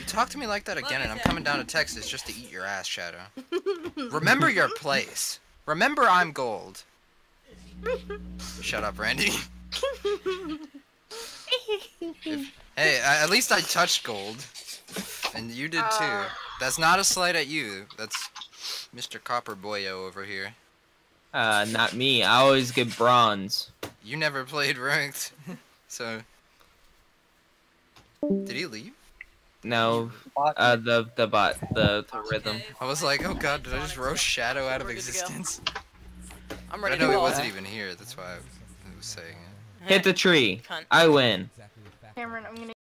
talk to me like that again, and I'm coming down to Texas just to eat your ass, Shadow. Remember your place. Remember I'm gold. Shut up, Randy. Hey, at least I touched gold. And you did too. That's not a slight at you. That's Mr. Copper Boyo over here. Not me. I always get bronze. You never played ranked. So... Did he leave? No. The bot. The rhythm. I was like, oh god, did I just roast Shadow out of existence? I'm ready I to know go. he wasn't even here, that's why I was saying it. Hit the tree. Cunt. I win. Cameron, I'm gonna